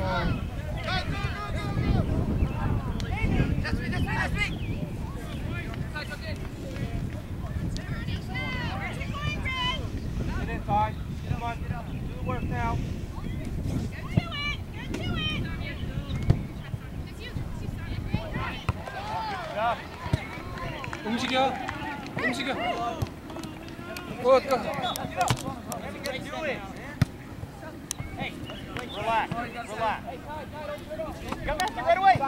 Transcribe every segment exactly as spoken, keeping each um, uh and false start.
움직여, 움직여. 굿, 굿. Relax, relax. Come back, right away.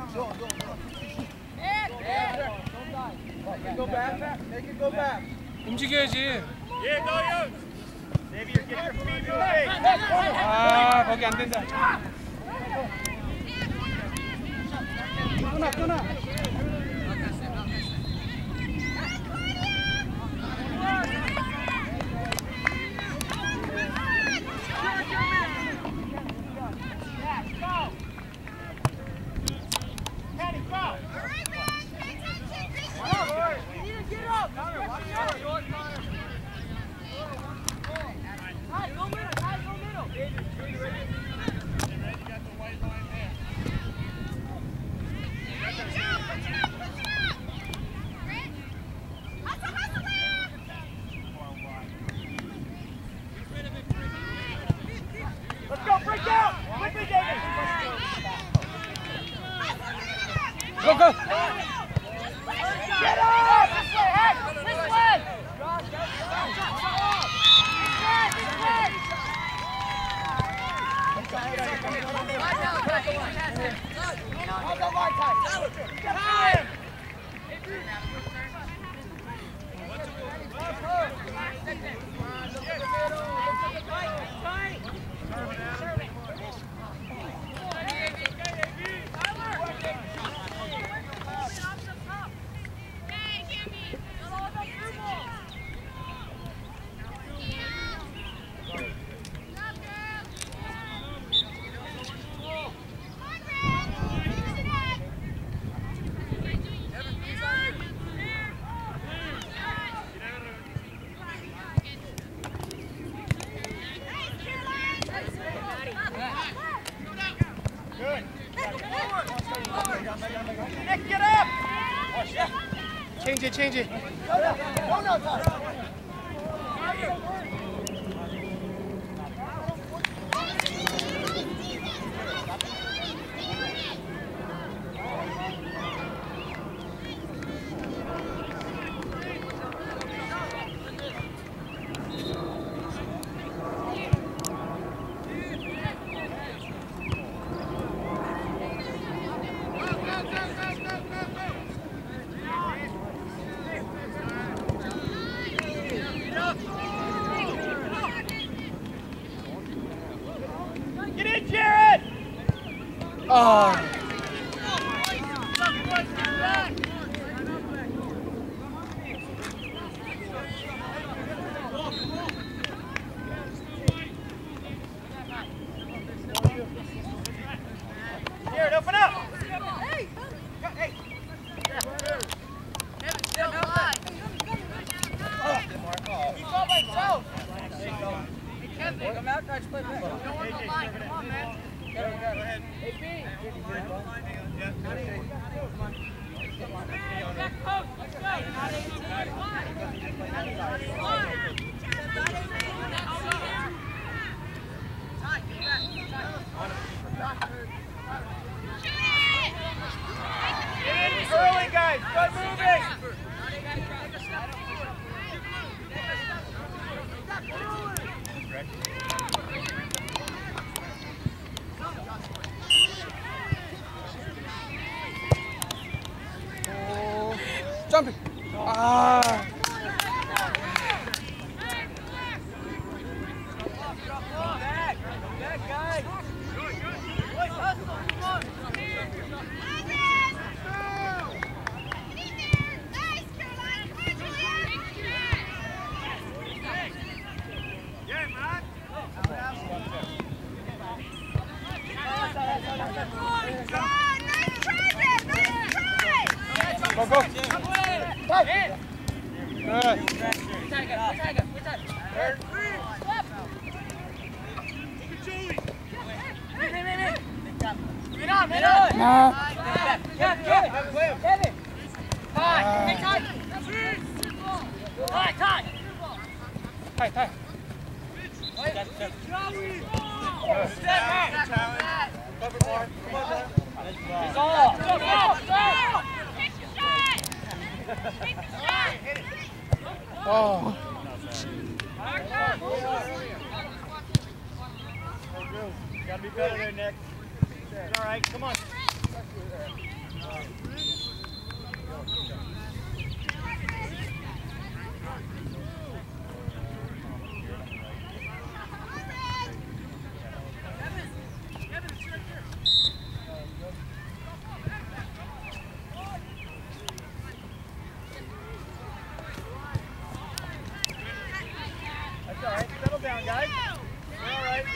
Make it go back. Make it go back. 움직여야지. Yeah, go, young. Xavier, get your feet moving. 아, 거기 안 된다. 끊어, 끊어. Go, go! Get up! This way, Hank! This way! Nick, get up! Change it, change it. Go now, go now, Todd. Get in, Jared! Oh. Jared, open up! Hey! Hey! He's all by himself! Come out, guys, play back. Don't want the line, come on, man. Go ahead. Hey, B. Early, guys! Good moving! Oh. Jumping. Ah. Go, go. Hey! Good. Get on, get on. Nah. Kevin, Kevin. Tie. Hey, tie. Tie, tie. Tie, tie. Cover Mark. Come on, Mark. It's all. Go, go, go. Oh. Gotta be better there, Nick. It's all right. Come on. That's all right. Settle down, guys. You're all right.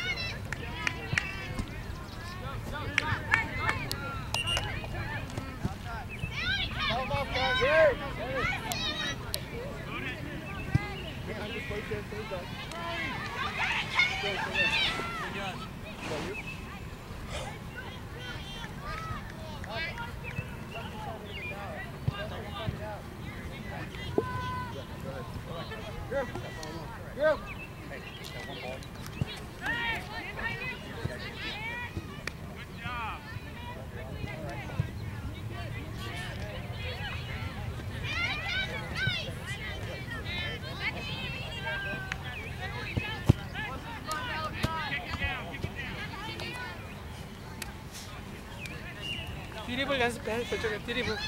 드리블 연습해. 저쪽에 드리블.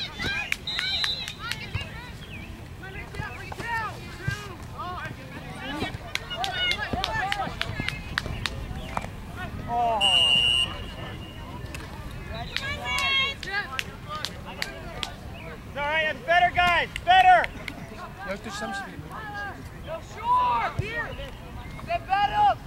Oh. It's all right. It's better, guys. Better. 열두 시 삼십 분. Sure! Here! Step that up!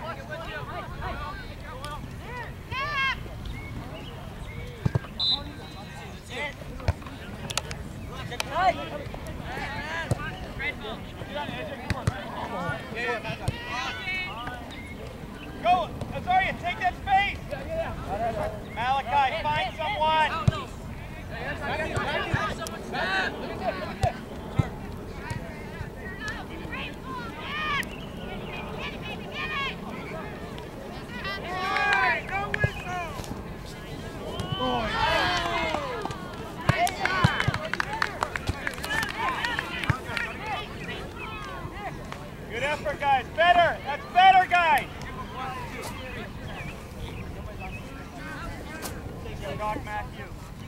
Go, Azaria, take that space. Malachi, find someone. Good effort, guys. Better. That's better, guys. Doc Matthew.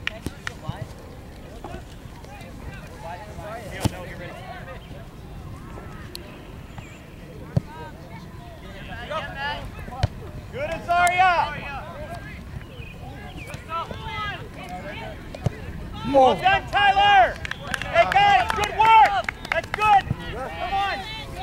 Neil, no, you're ready. Good, Azaria. Well done, Tyler. Hey, guys, good work. That's good. Come on.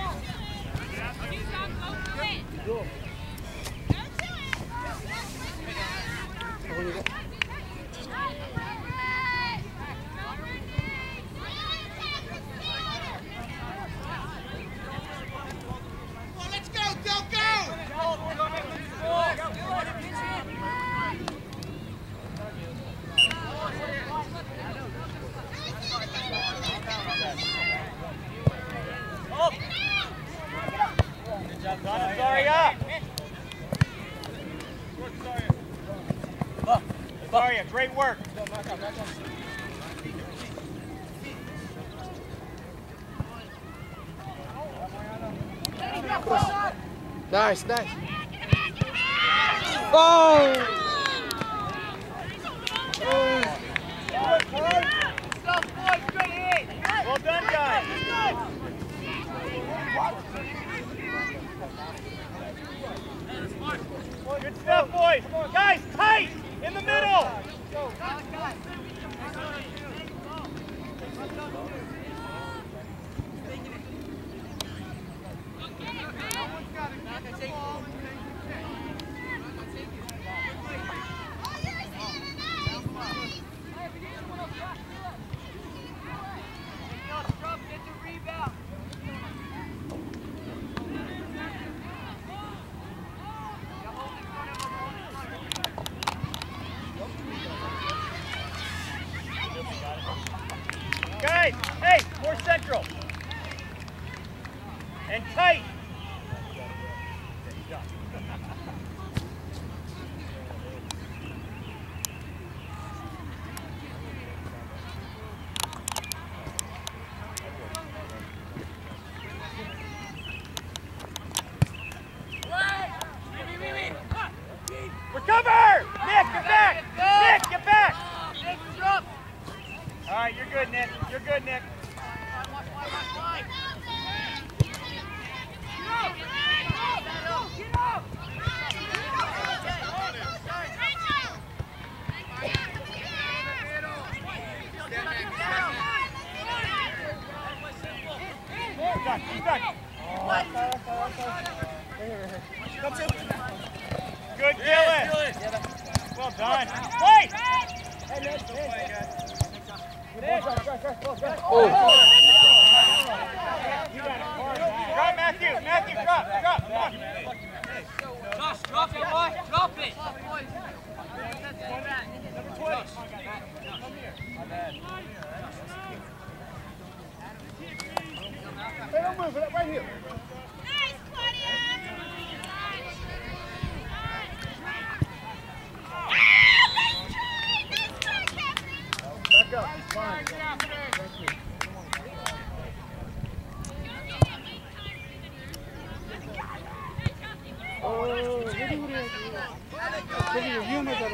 Let's go, Delco! Done, Azaria. Azaria, great work. Nice, nice. Oh! Well done, guys. Good stuff, boys. Guys, tight in the middle. inside. Hey, more central. And tight. Recover! Nick, get back! Nick, get back! All right, you're good, Nick. You're good, Nick. Good, Dylan. Well done. Play! Oh. Drop, Matthew. Matthew, drop. Drop. Come on. Josh, drop it, boy. Drop it. Number twenty. Hey, don't move. Right here. Nice, Claudia. Back up. It's fine. Thank you. 어, 헤딩을 해야지. 저기 위험하잖아.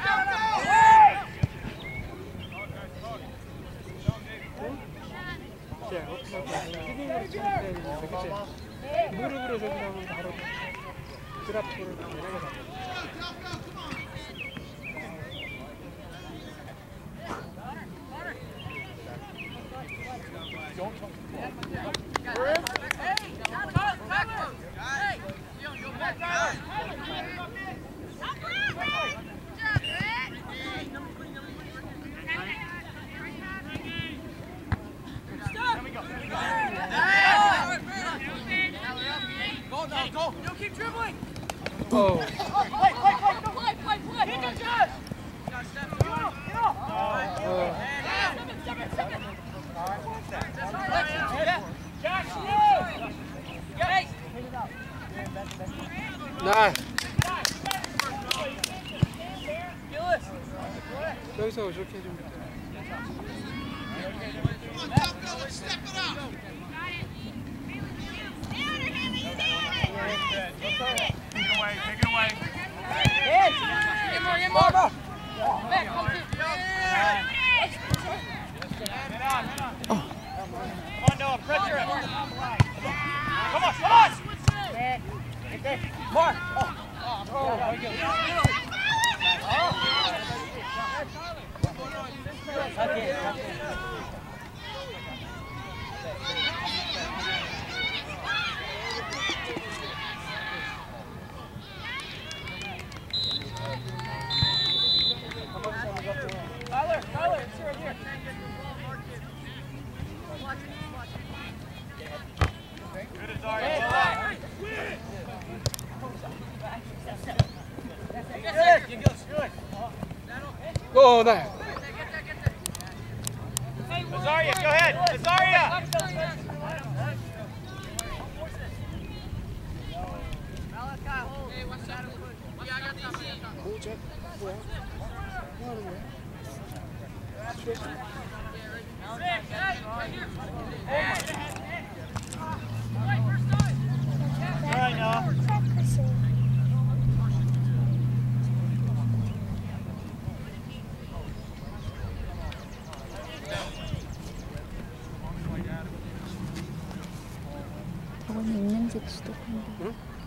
자, 어떻게 할까? 헤딩으로 쳐야 되는데, 그치? 무릎으로 저기 나오면 바로 드랍볼을 내려가자. Oh. Play, play, play, play, play, play. Hit the Josh. Get off, get off. Oh. Step it, step it, step it. Josh, Hey. Nice. Gillis. 여기서 저렇게 좀. Step it up. Take it away, take it away. Get more, get more. Back, come to. Come on, Noah, pressure him. Come on, come on. Mark. Oh. Oh, okay. Tyler, Tyler, it's right here. Good as Aria. Good, good. Oh, nice. Azaria, go ahead. Azaria. 오, 쟤 뭐야? 뭐 하는 거야? All right, Noah. 저거는 입냄새도 지독한데. 응?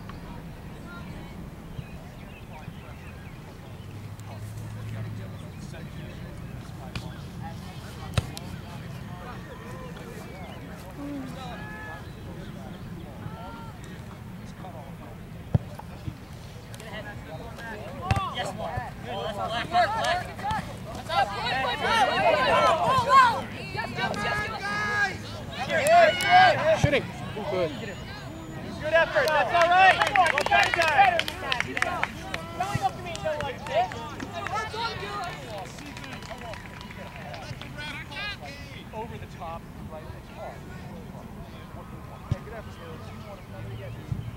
Shooting. Good. Good effort. That's all right. Well done, guys. Coming up to me, don't like this. over the top, right? It's hard. Yeah, good effort, Taylor. You want another yes.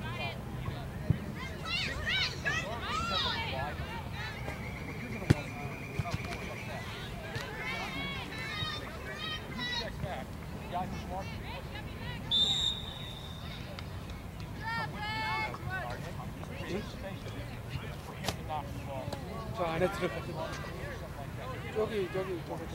저 안에 들어가서 저기 저기 저기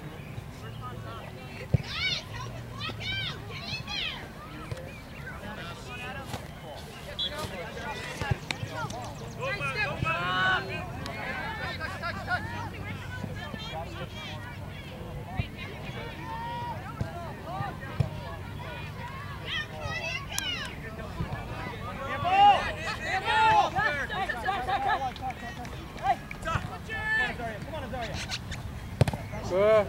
그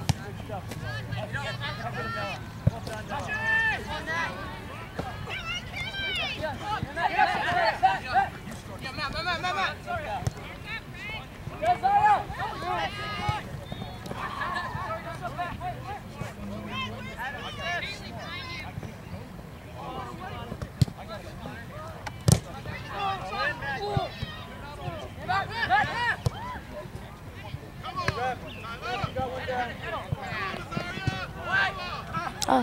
아,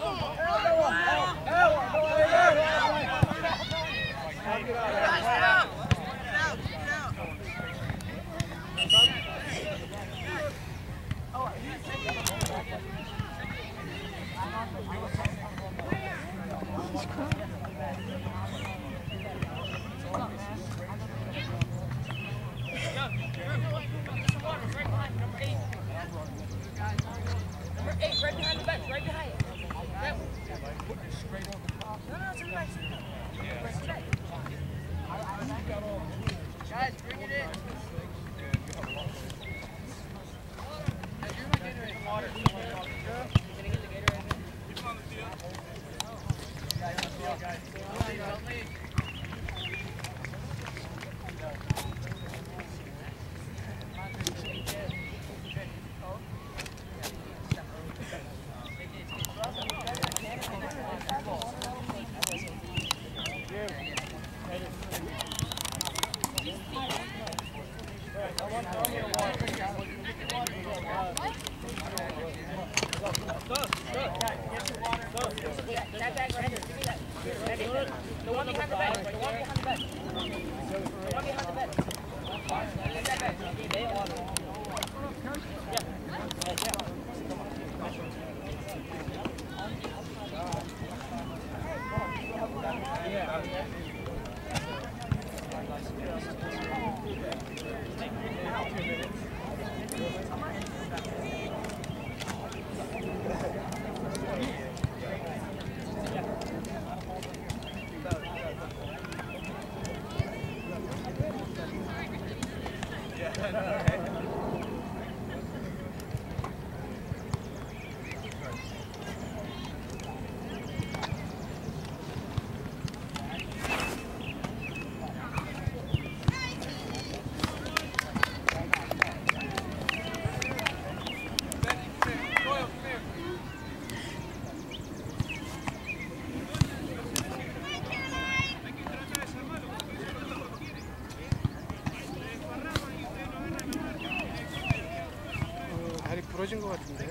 다리 부러진 것 같은데.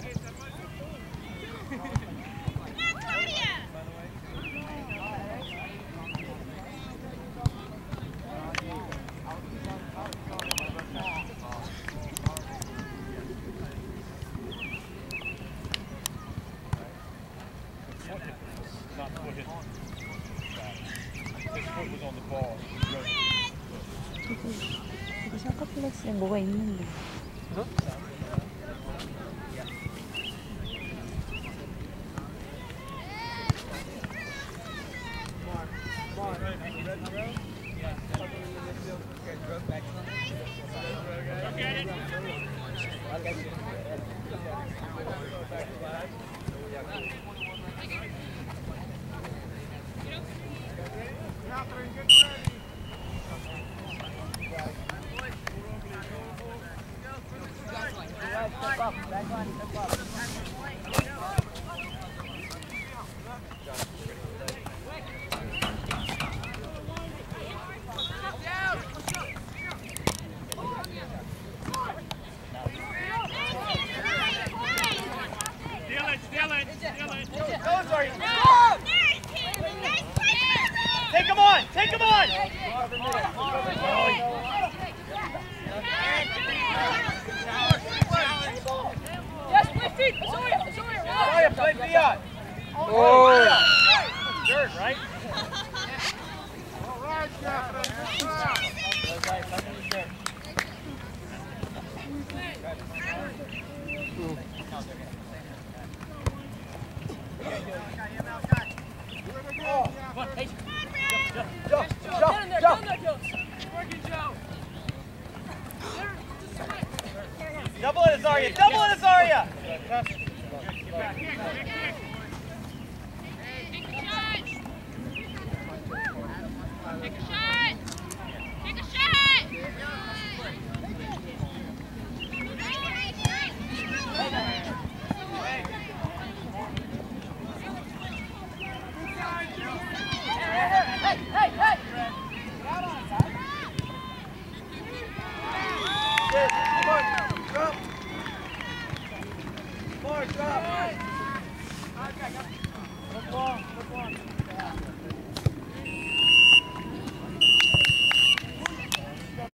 여기 셔커플렉스에 뭐가 있는데. 어? Step up, back line, step up. Go, Zarya. Take him on. Take him on. Yes, play feet. Zarya, Zarya, Zarya, play Fiat. Oh. Dirt, right? All right, Captain. Jump, Get jump, in there, jump. get in there, Joe. Working, Joe. Double it, Zarya. Double it, Zarya. Take a shot! Take a shot! Hey, hey, hey! Sit. Come on. Drop. Come on, drop. Good ball. Good ball.